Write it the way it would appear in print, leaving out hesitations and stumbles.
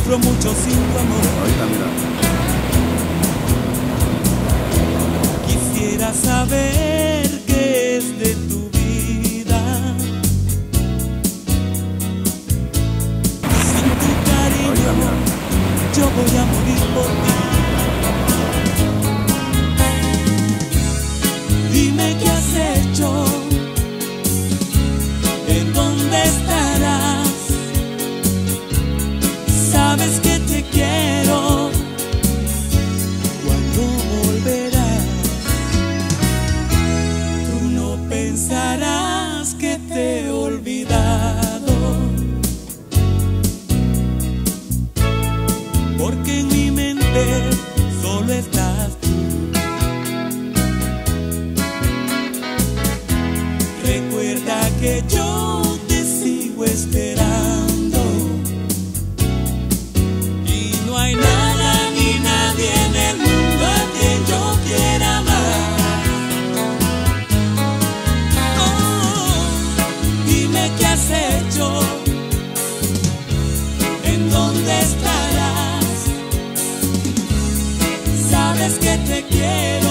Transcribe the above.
sufro mucho sin tu amor. Ahorita, mira. Quisiera saber qué es de tu vida. Sin tu cariño Ahorita, mira. yo voy a morir por ti. Dime qué has hecho, en dónde estarás. Sabes que te quiero, cuando volverás. Tú no pensarás que te he olvidado, porque en mi mente solo estás tú. Recuerda que yo te sigo esperando, y no hay nada ni nadie en el mundo a quien yo quiera más. Oh, dime qué has hecho, en dónde estarás. Sabes que te quiero,